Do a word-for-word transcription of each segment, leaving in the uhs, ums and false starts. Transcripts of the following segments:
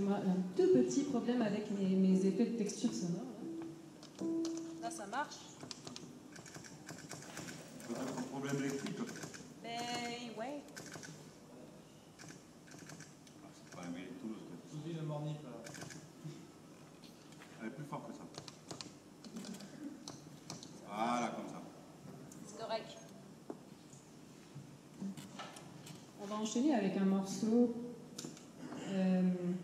excusez-moi, un tout petit problème avec mes, mes effets de texture sonore. Là, ça marche. Peut-être un problème électrique. Mais ouais. Ah, c'est pas un mail Toulouse. Je dis le mornif. Elle est plus forte que ça. Voilà, comme ça. C'est correct. On va enchaîner avec un morceau euh,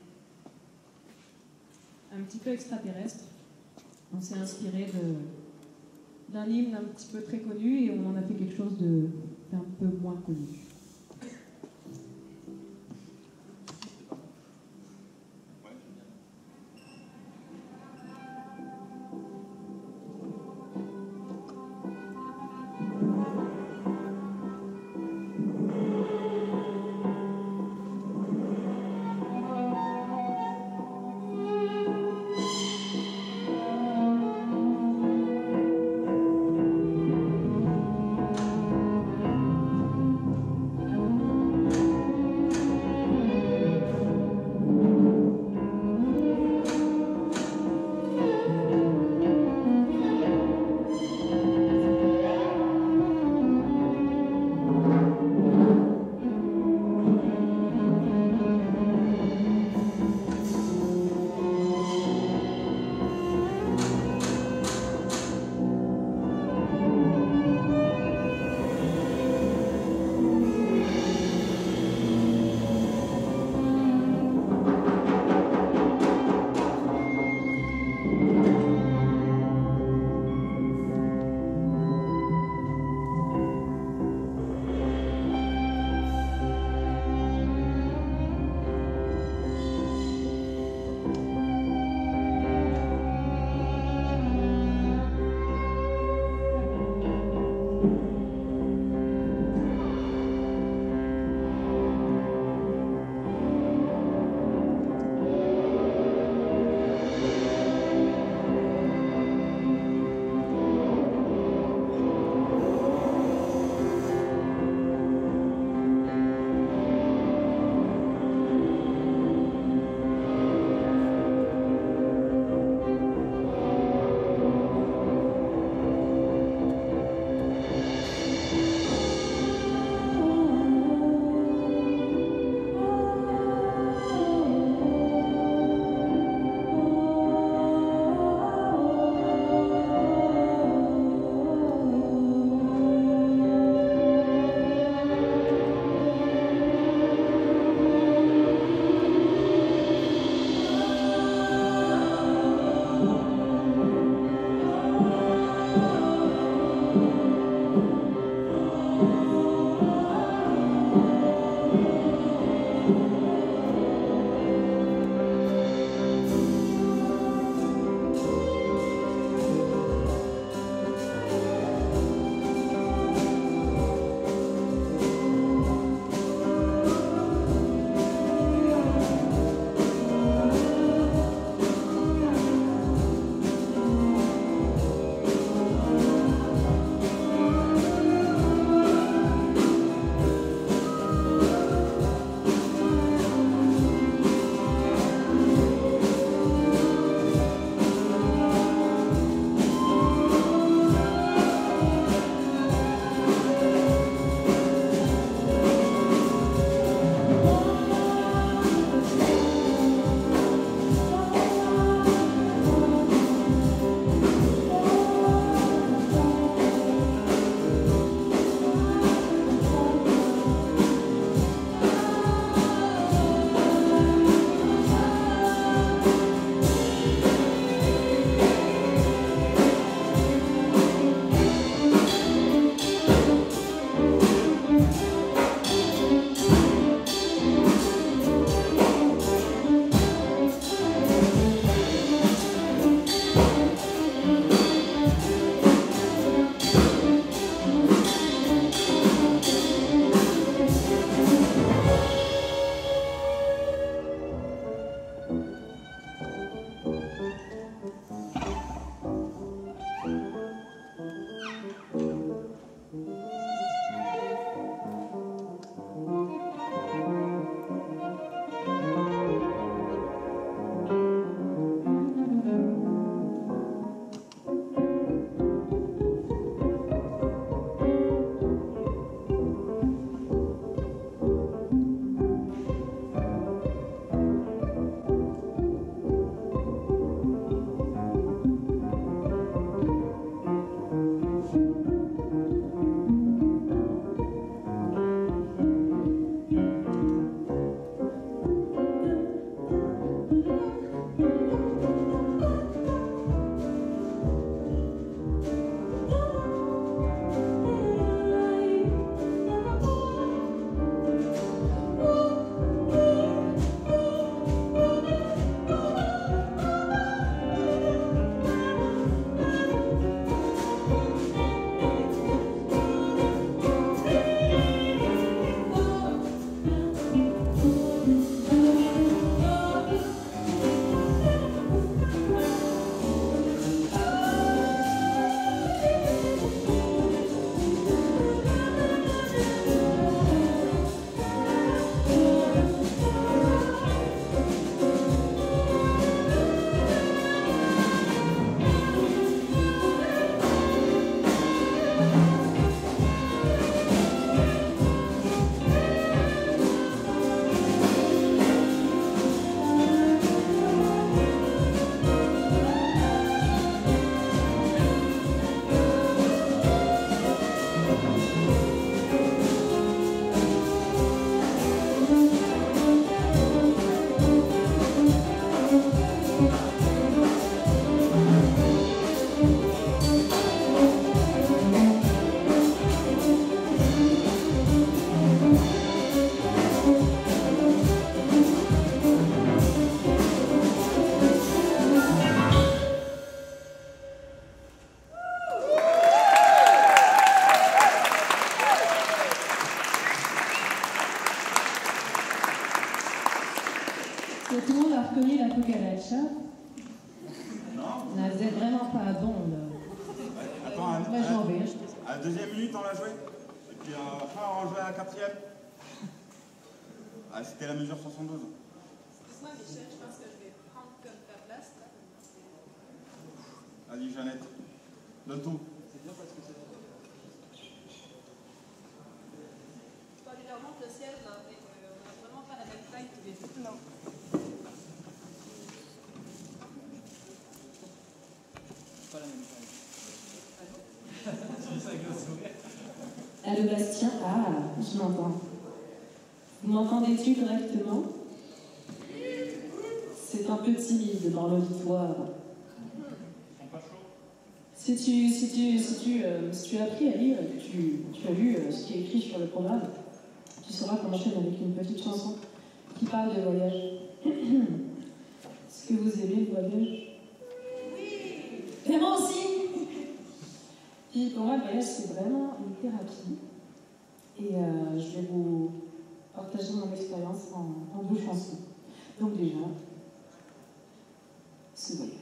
un petit peu extraterrestre. On s'est inspiré de, d'un hymne un petit peu très connu et on en a fait quelque chose de, d'un peu moins connu. que tout le monde a reconnu la cucaracha. Non. Là, vous êtes vraiment pas bon, là. Attends, à, Moi, j'en vais. à, à la deuxième minute, on l'a joué. Et puis à la fin, on rejouait à la quatrième. Ah, c'était la mesure soixante-douze. Excuse-moi, Michel, je pense que je vais prendre comme ta place, là. Vas-y, Jeannette. Donne tout. Tu peux lui remonter le ciel, là. Et, euh, on a vraiment pas la même taille tous les deux. Non. Pas la même taille. Allô Bastien? Ah, je m'entends. Vous m'entendez-tu correctement? C'est un peu timide dans l'auditoire. Si tu, si tu, si tu, euh, si tu as appris à lire et que tu, tu as lu euh, ce qui est écrit sur le programme, tu sauras qu'on enchaîne avec une petite chanson qui parle de voyage. Est-ce que vous aimez le voyage? Oui! Et moi aussi! Puis pour moi, le voyage, c'est vraiment une thérapie. Et euh, je vais vous partager mon expérience en, en deux chansons. Donc déjà, ce voyage.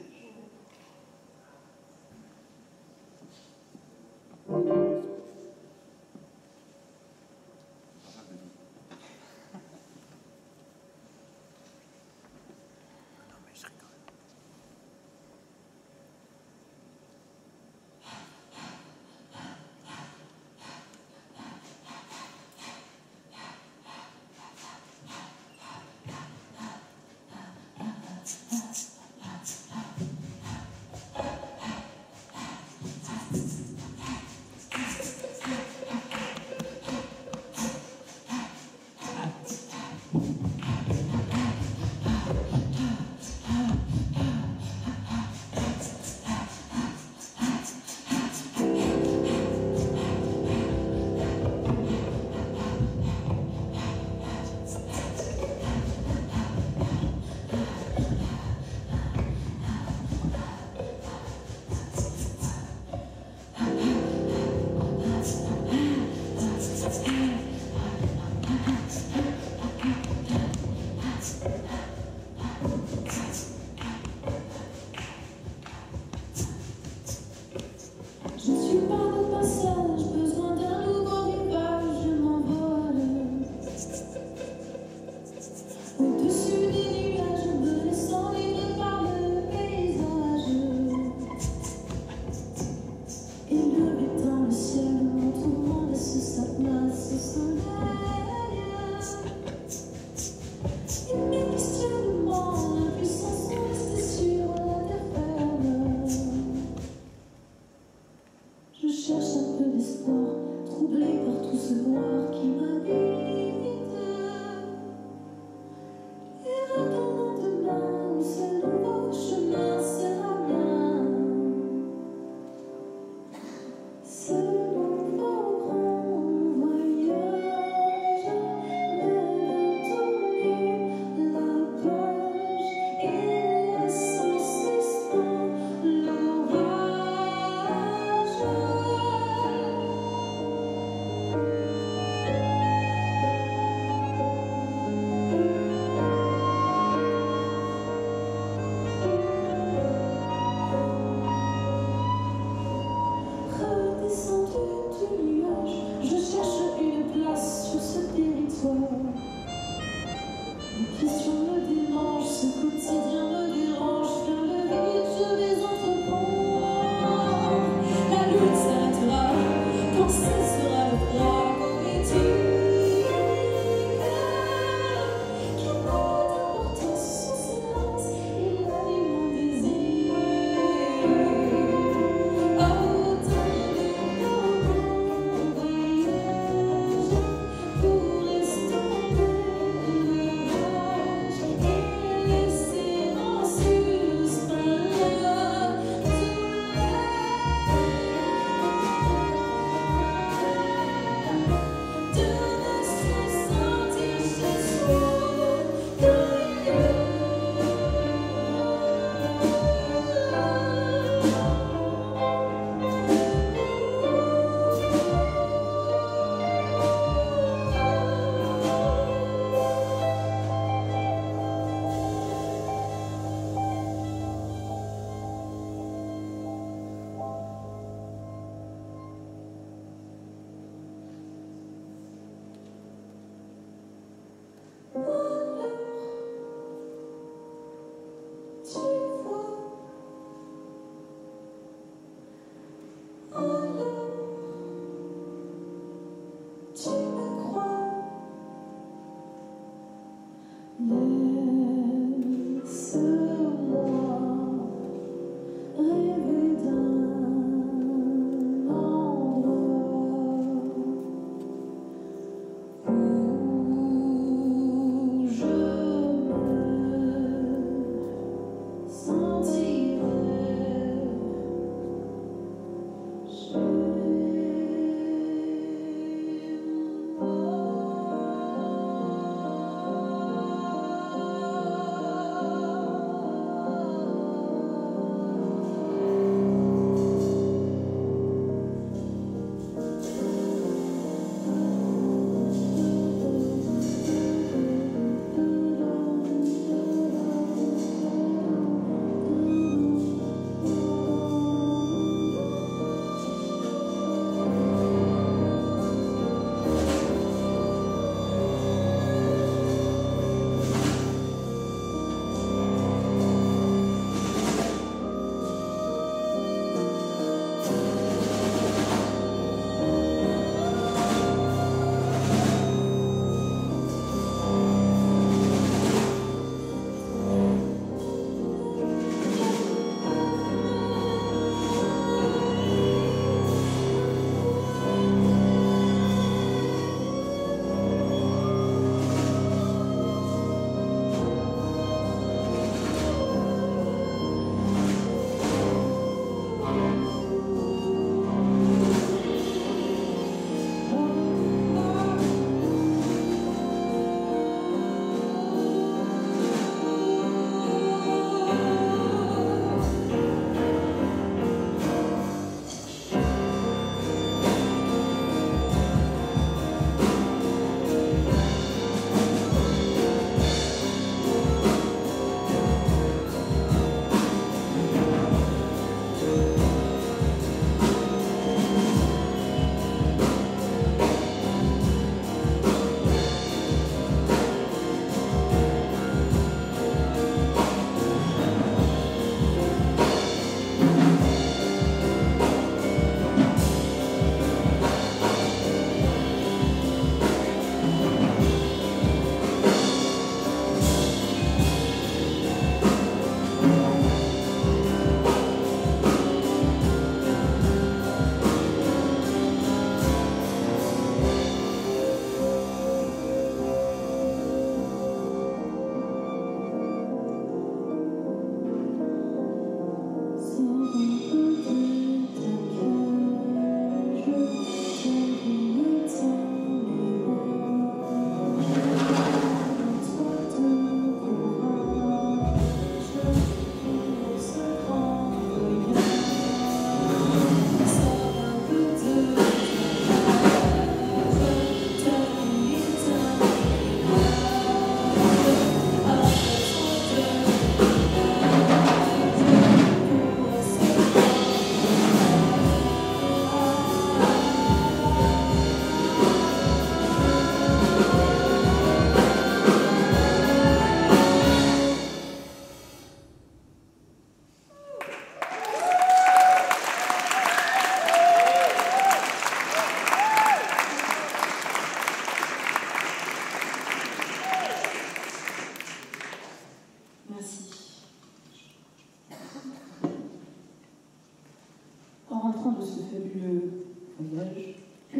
de ce fabuleux voyage,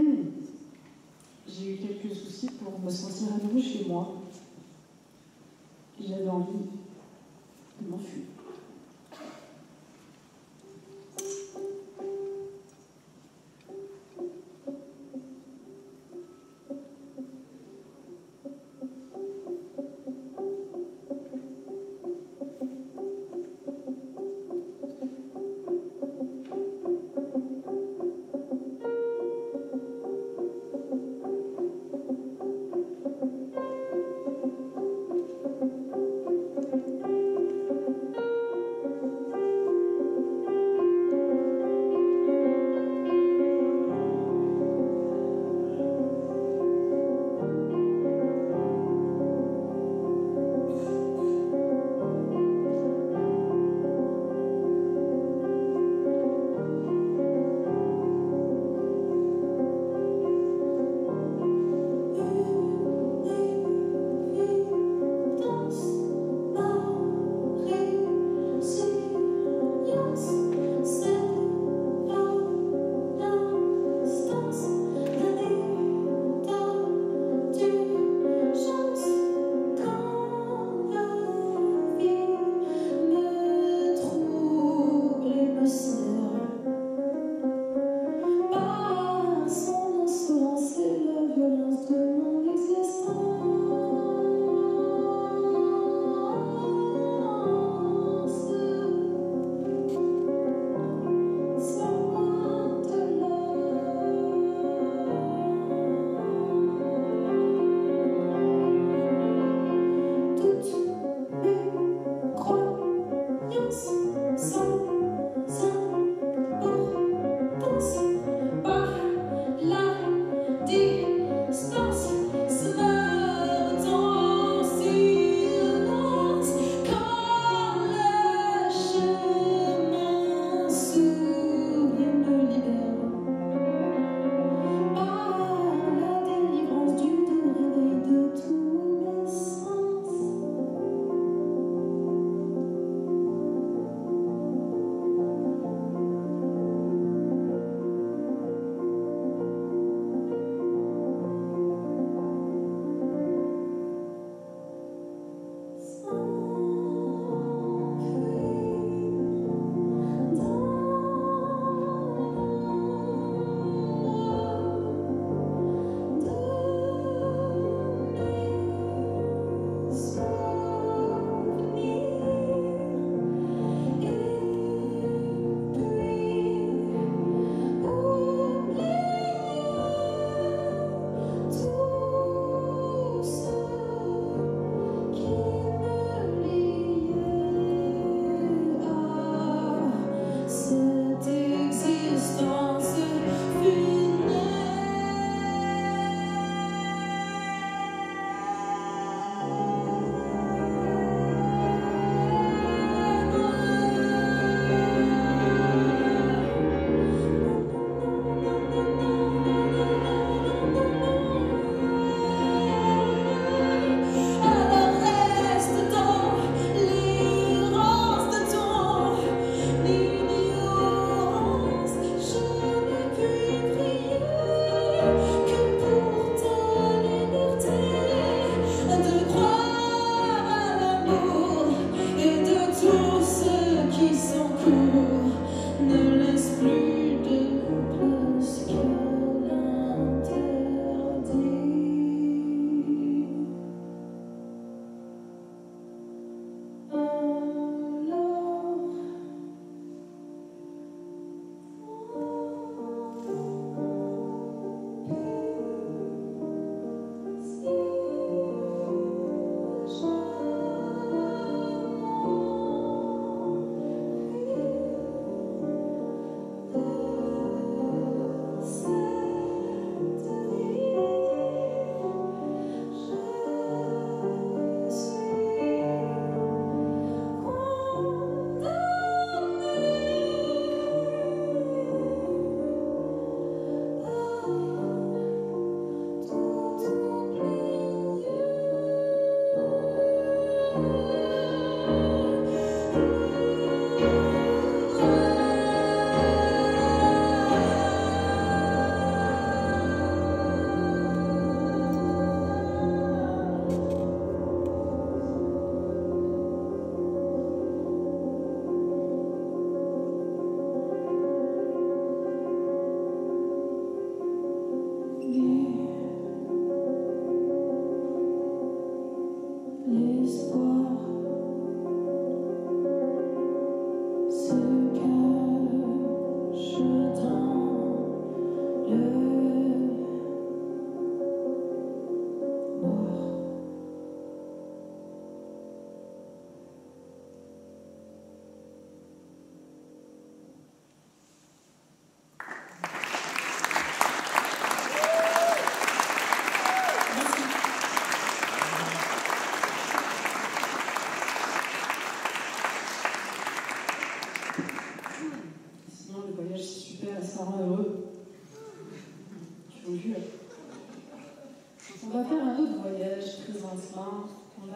j'ai eu quelques soucis pour me sentir à nouveau chez moi. J'avais envie de m'enfuir.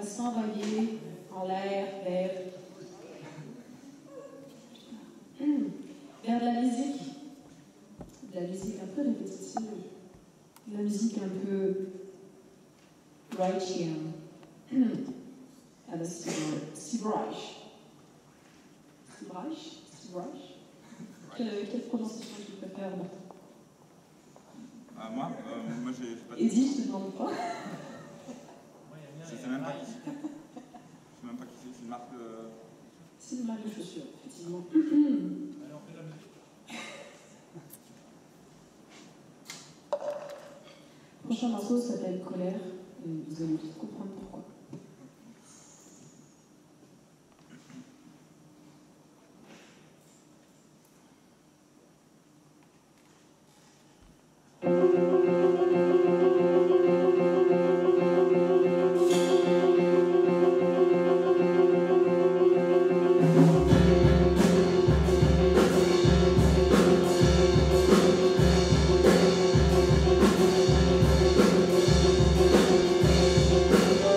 va s'envoyer en l'air vers, vers de la musique, de la musique un peu répétitive, de la musique un peu Reichienne, à la Steve Steve Reich. Steve Reich Steve Reich Quelle, quelle prononciation tu préfères? Ah, moi euh, Moi, j'ai pas de... Eddie, je te demande pas. Je sais même pas qui c'est. Je sais même pas qui c'est. C'est une marque de... C'est une marque de chaussures, effectivement. Allez, on fait la musique. Le prochain morceau s'appelle Colère, et vous allez vite comprendre pourquoi. Thank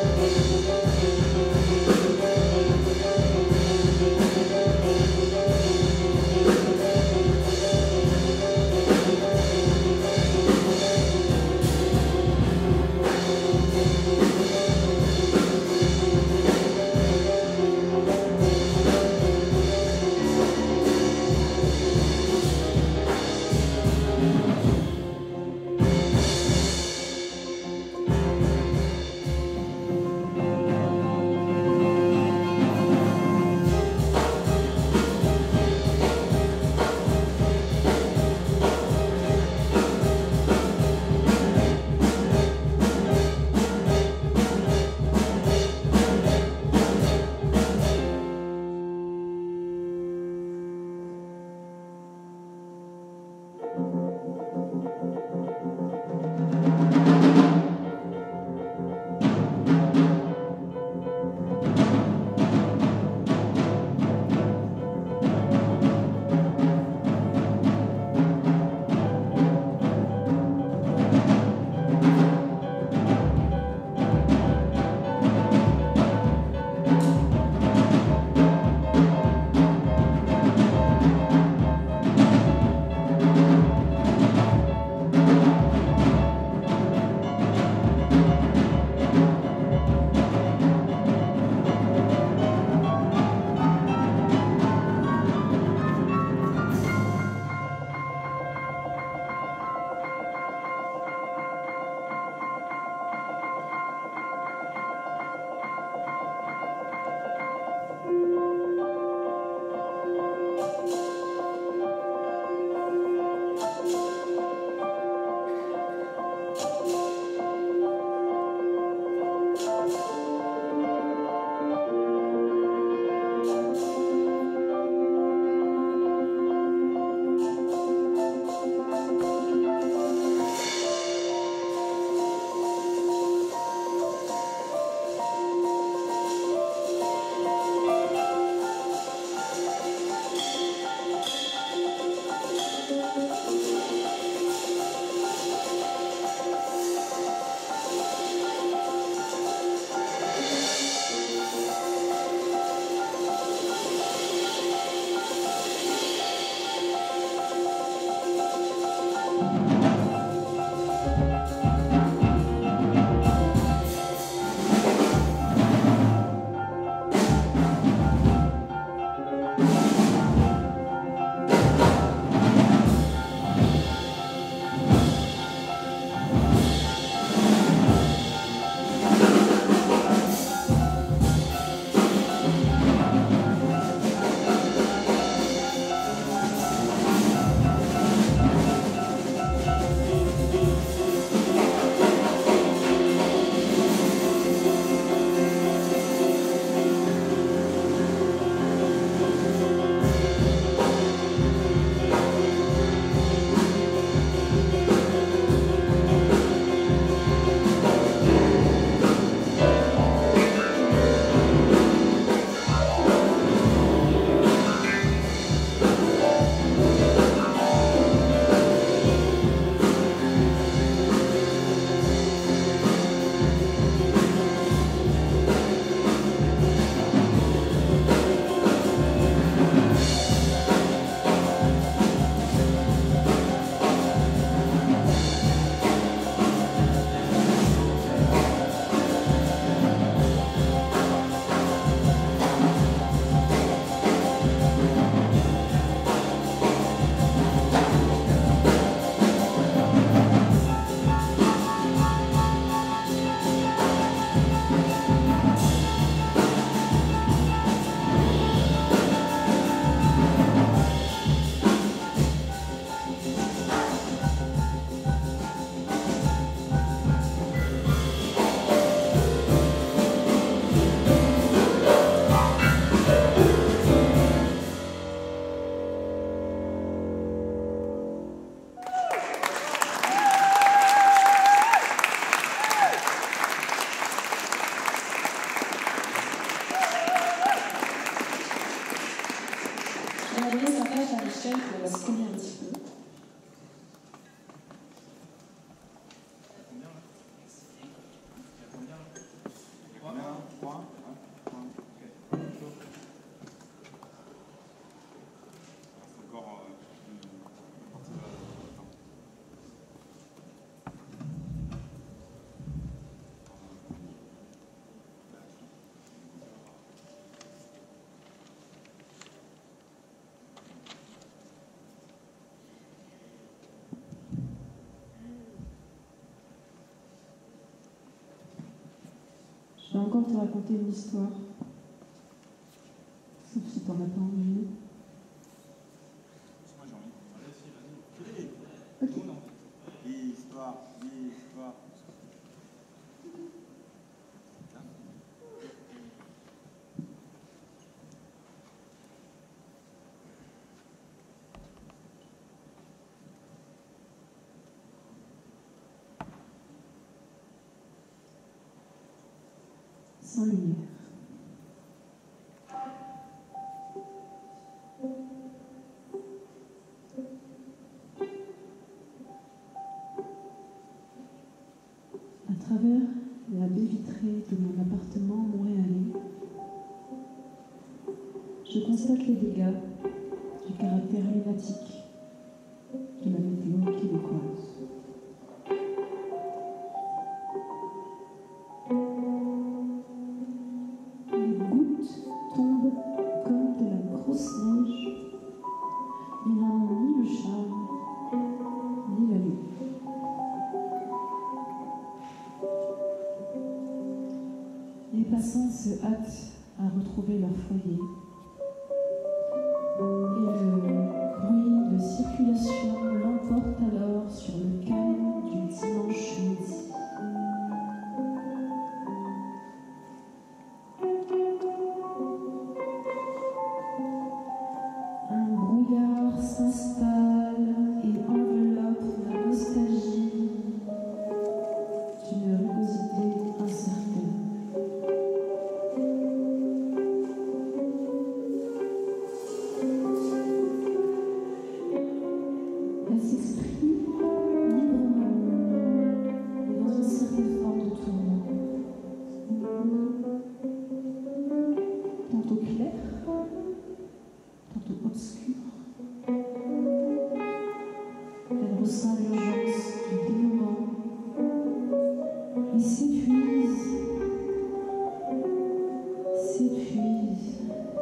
va se coller un petit peu. Combien là Il y a combien là Trois. Combien? Trois? Ouais, trois. Ok. Chaud. C'est encore euh, une partie de la temps. Je vais encore te raconter une histoire. Sauf si t'en as pas envie. Moi j'ai envie. Allez, si, vas-y. Allez. Nous, non. Histoire, histoire. Sans lumière. À travers la baie vitrée de mon appartement montréalais, je constate les dégâts du caractère lunatique de la météo québécoise. Les gouttes tombent comme de la grosse neige, mais n'en ont ni le charme, ni la lune. Les passants se hâtent à retrouver leur foyer. Et le bruit de circulation l'emporte alors sur le calme du dimanche midi. Un brouillard s'installe et enveloppe la nostalgie d'une rugosité incertaine. Elle s'exprime librement et dans une certaine forme de tourment. Tantôt clair, tantôt obscur. Elle ressent l'urgence du dénouement et s'épuise, s'épuise,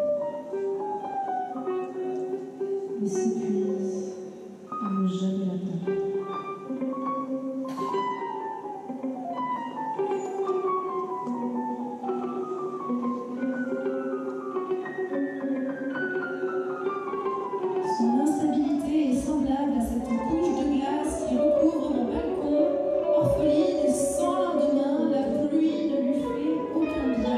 et s'épuise à ne jamais l'atteindre. Son instabilité est semblable à cette couche de glace qui recouvre mon balcon, orpheline et sans lendemain, la pluie ne lui fait aucun bien.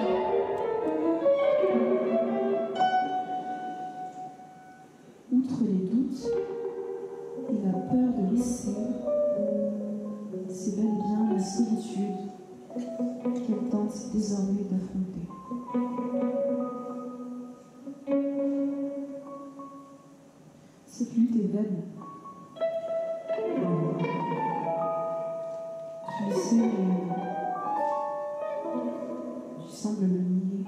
Outre les doutes et la peur de laisser, c'est bel et bien la solitude qu'elle tente désormais d'affronter. Cette lutte est vaine. Tu le sais, mais tu sembles le nier.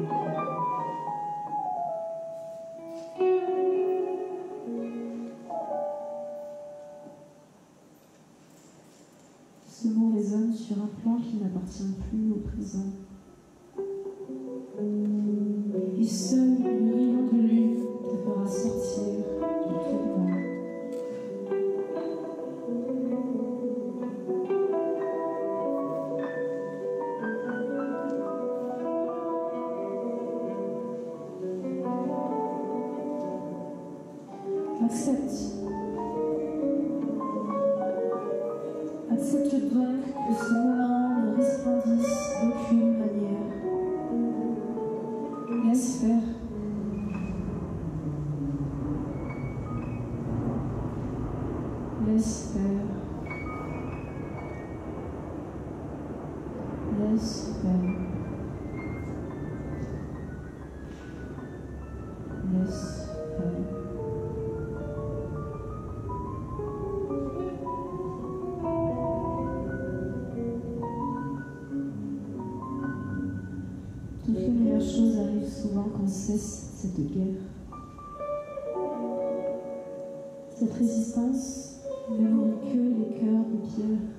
Ce mot résonne sur un plan qui n'appartient plus au présent. Et seul le rayon de lune te fera sortir du tourment. Accepte. Accepte donc que ce moment ne resplendisse d'aucune manière. Laisse faire. Laisse faire. Laisse faire. Laisse faire. Toutes les meilleures choses arrivent souvent quand cesse cette guerre. Cette résistance ne nourrit que les cœurs de pierre.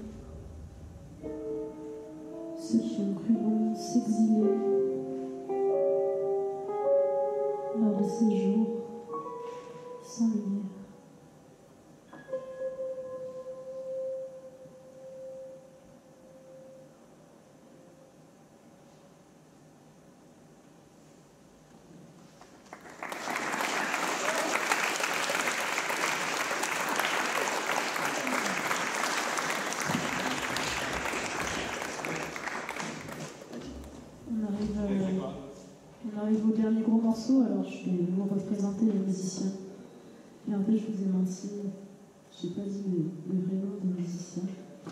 Ceux qui ont cru bon s'exiler lors de ces jours sans lumière. On arrive au dernier gros morceau, alors je vais vous représenter les musiciens. Et en fait, je vous ai menti, je n'ai pas dit le, le vrai nom des musiciens.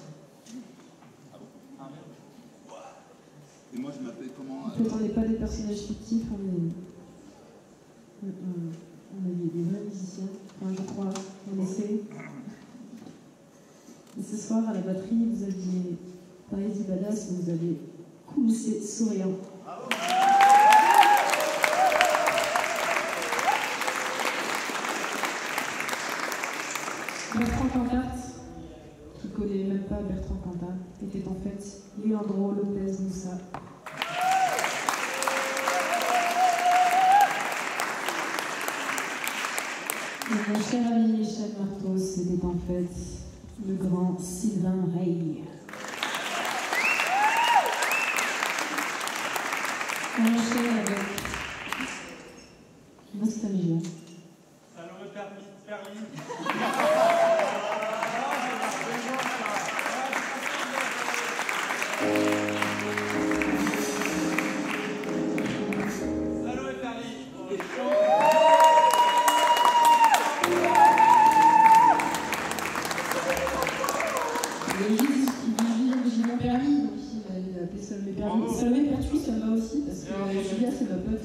Et moi, je m'appelle comment En fait, on n'est pas des personnages fictifs, on est, on, on, on est des vrais musiciens, enfin, je crois, on essaie. Et ce soir, à la batterie, vous aviez Paris Badass, vous avez Coulissé Souriant. Bertrand Cantat, qui ne connaît même pas Bertrand Cantat, était en fait Leandro Lopez Moussa. Et mon cher ami Michel Martos était en fait le grand Sylvain Rey. On enchaîne avec Nostalgia. Ça l'aurait permis, permis. Ça l'aurait permis. J'ai mon permis, donc il a appelé Salomé Pertuis. Salomé Pertuis, ça me va aussi, parce que Julia, c'est ma pote.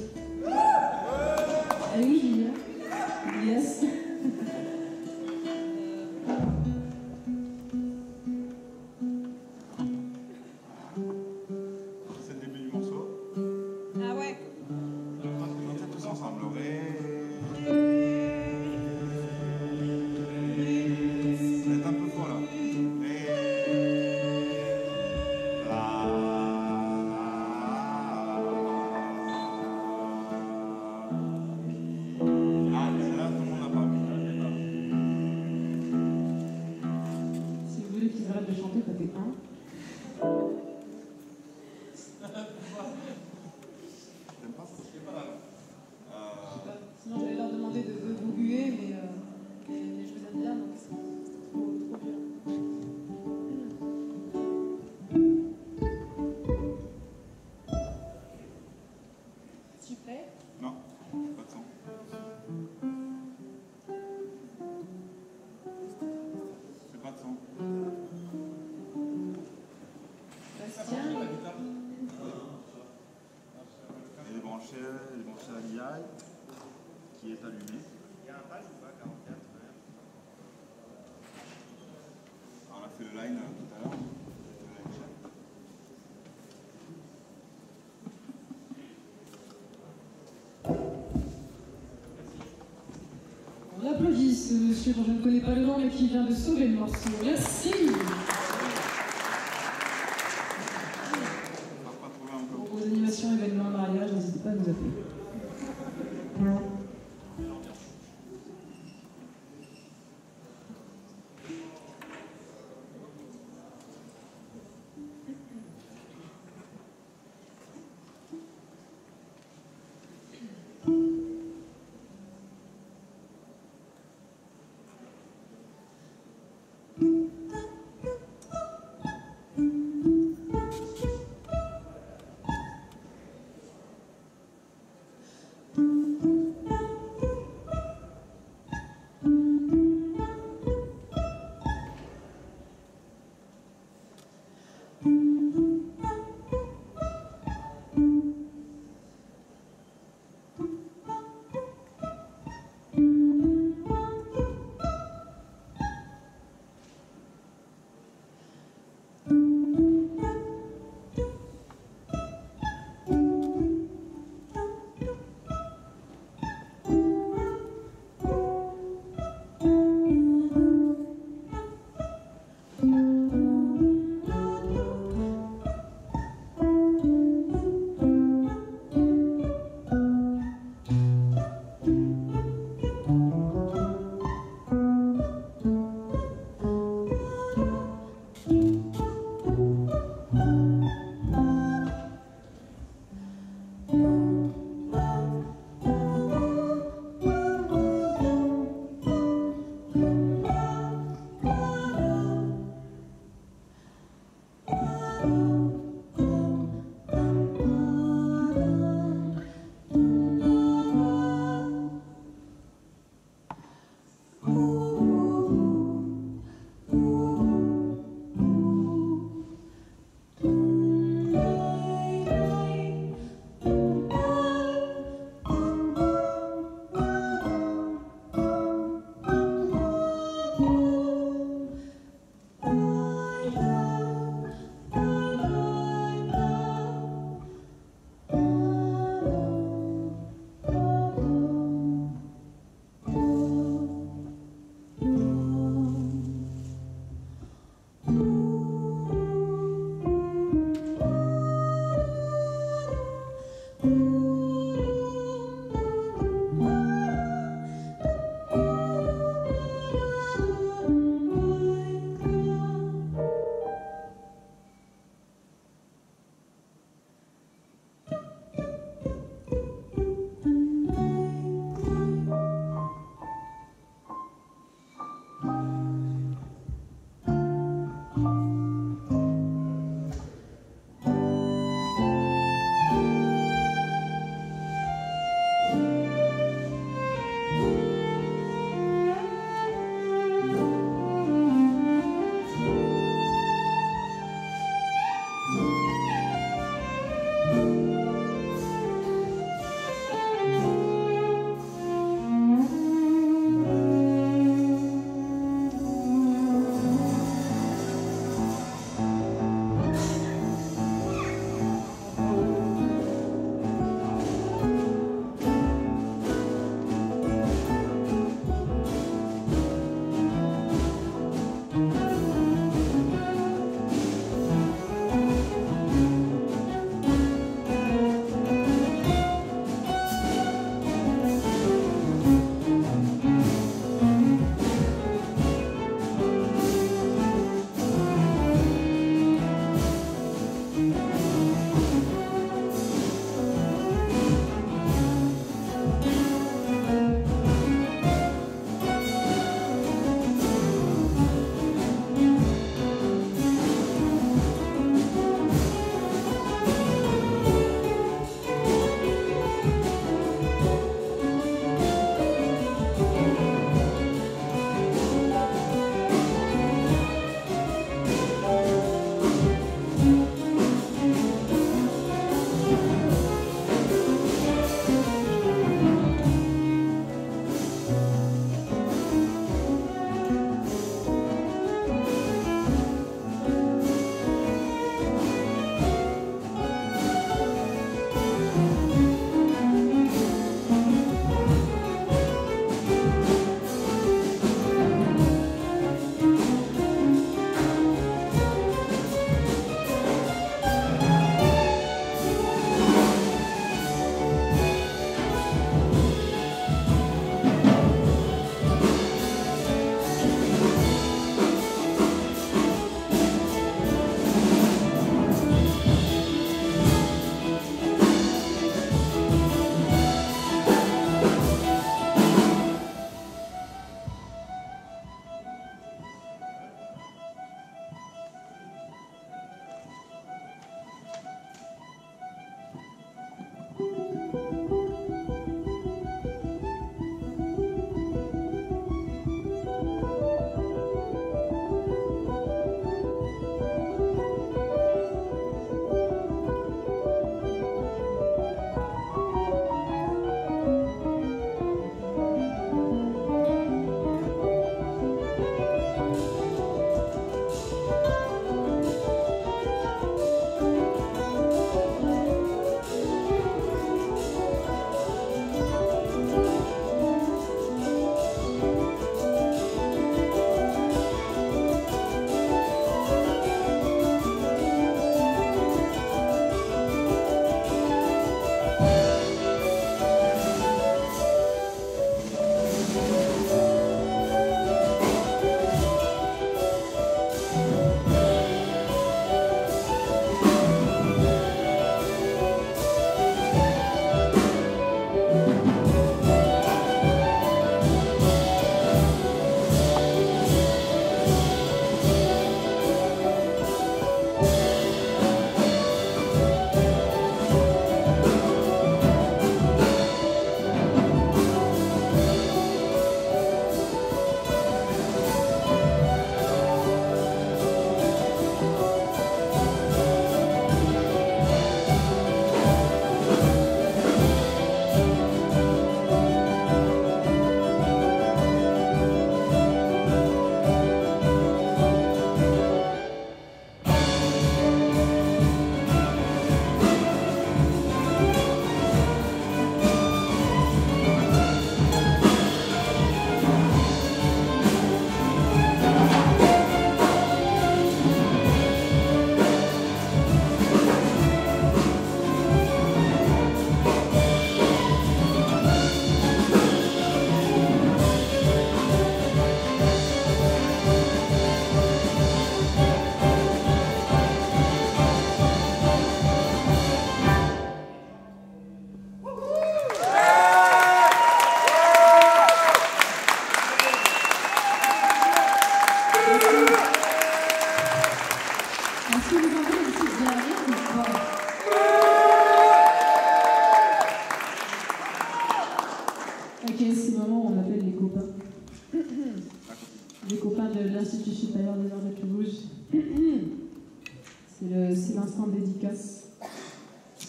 Ah oui, Julia. Yes. C'est le début du morceau. Ah ouais. On fait tous ensemble. Ré. Ça va être un peu fort là. Ré. La. Ah, celle-là, tout le monde n'a pas. Si vous voulez qu'ils arrêtent de chanter, tapez un. T'aimes pas ça? C'est pas mal. Euh, Sinon, j'allais leur demander de, de vous huer, mais, euh, mais je vous aime bien, donc c'est trop, trop bien. Tu prêt? non, pas de son. C'est pas de son. Bastien? Elle est branchée, elle est branchée à l'I A qui est allumée. Il y a un page ou pas, quarante-quatre? On a fait le line euh, tout à l'heure. Le line check. On applaudit ce monsieur dont je ne connais pas le nom mais qui vient de sauver le morceau. Merci! On va pas trouver un peu. Pour vos animations, événements, mariage, n'hésitez pas à nous appeler.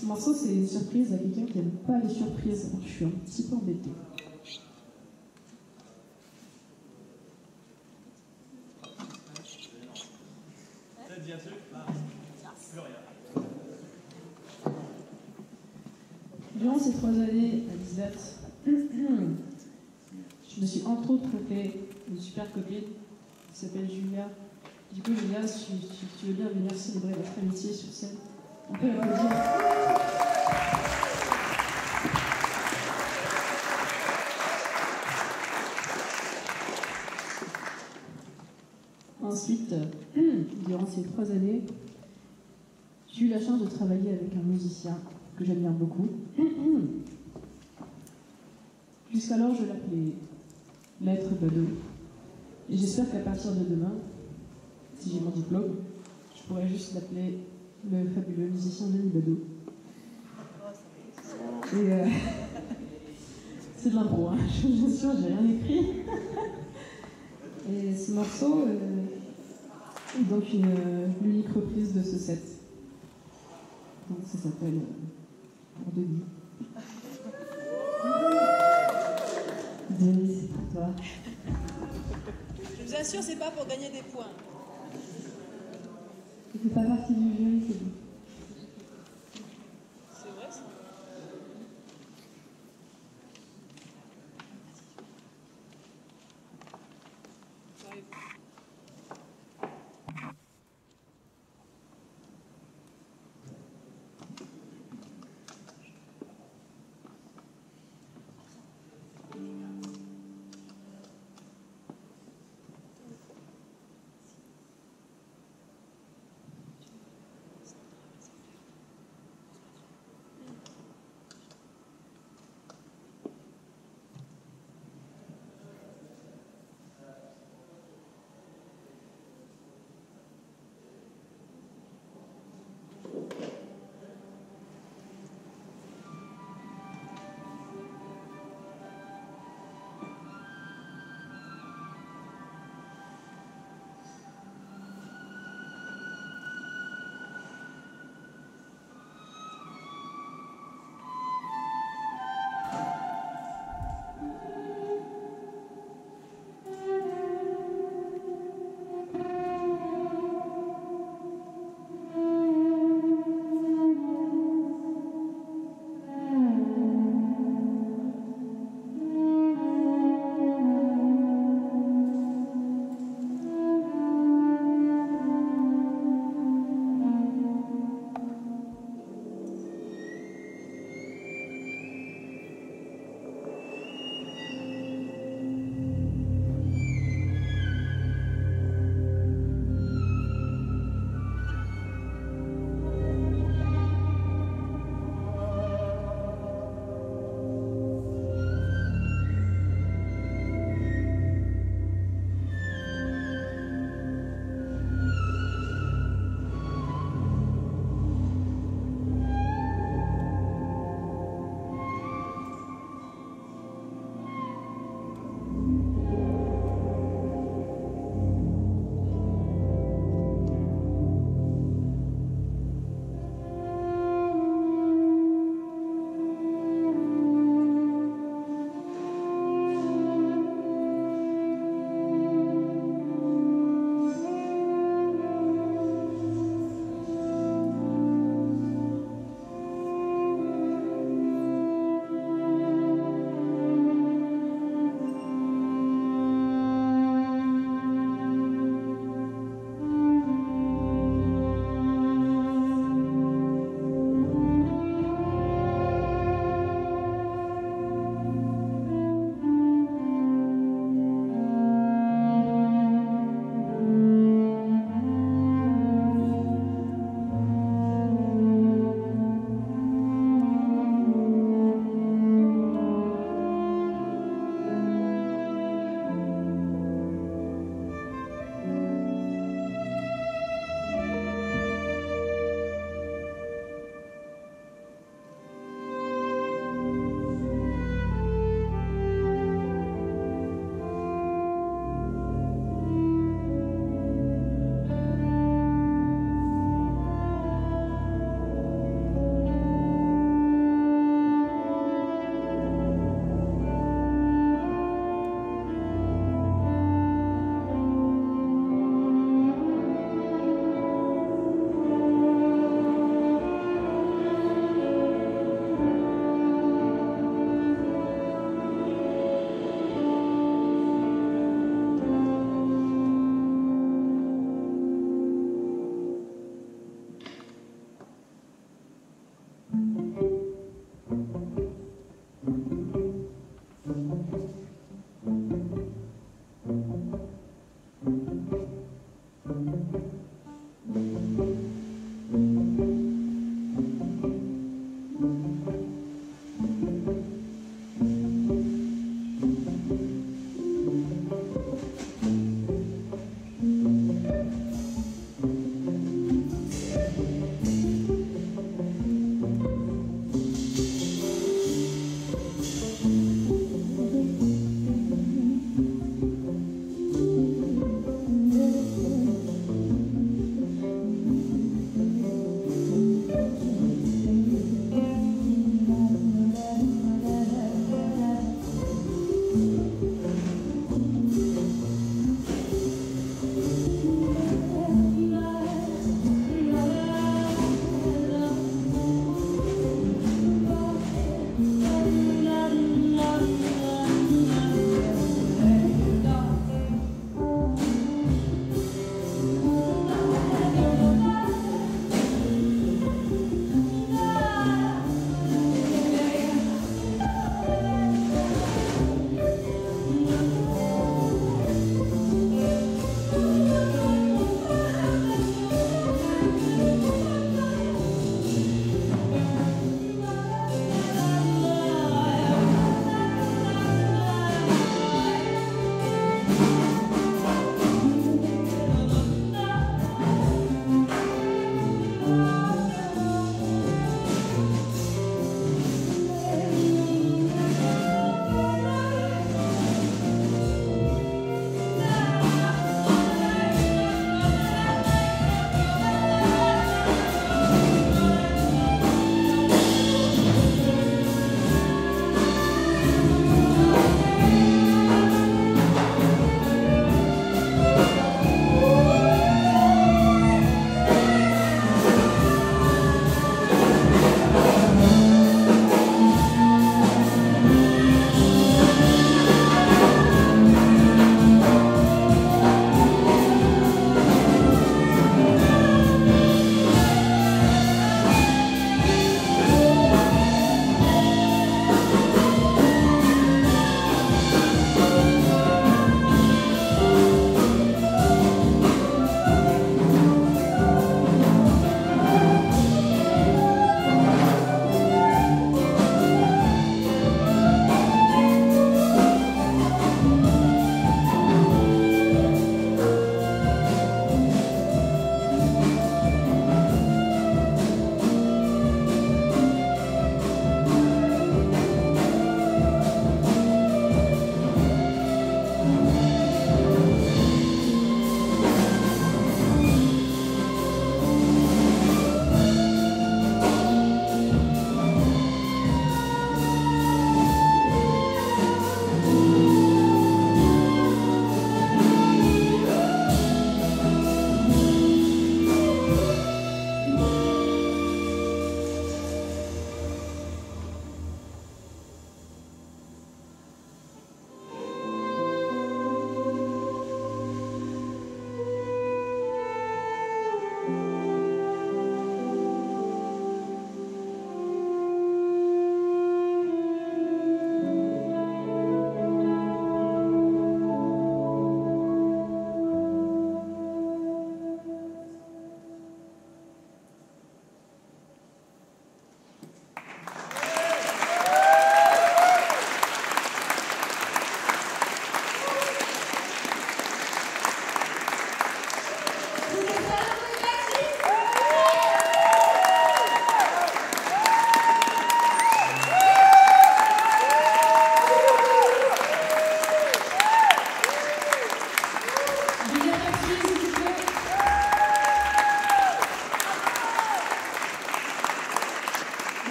Ce morceau, c'est une surprise à quelqu'un qui n'aime pas les surprises. Alors, je suis un petit peu embêtée. Ça te dit un truc? Ah, plus rien. Durant ces trois années à Bislett, je me suis entre autres fait une super copine qui s'appelle Julia. Du coup, Julia, si, si tu veux bien venir célébrer votre amitié sur scène, on peut l'applaudir. Ensuite, euh, durant ces trois années, j'ai eu la chance de travailler avec un musicien que j'admire beaucoup. Jusqu'alors, je l'appelais Maître Bado. Et j'espère qu'à partir de demain, si j'ai mon diplôme, je pourrais juste l'appeler le fabuleux musicien Denis Bado. Et euh, c'est de l'impro, hein. Je vous assure, j'ai rien écrit. Et ce morceau euh, est donc une euh, unique reprise de ce set. Donc ça s'appelle euh, Pour Denis. Denis, c'est pour toi. Je vous assure, c'est pas pour gagner des points. Ça fait pas partie du jeu, c'est bon. C'est vrai ça? Ouais.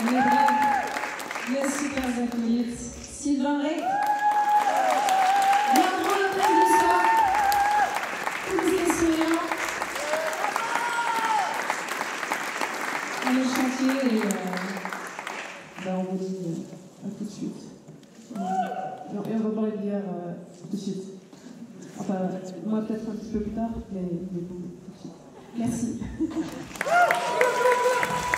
On est brave. Les super acolytes. Sylvain Rey. Leandro Lopez-Lusso. Tous les souriants. On est chantier et euh, ben on vous dit euh, à tout de suite. Euh, et on va boire une bière euh, tout de suite. Enfin, moi peut-être un petit peu plus tard, mais, mais vous, tout de suite. Merci.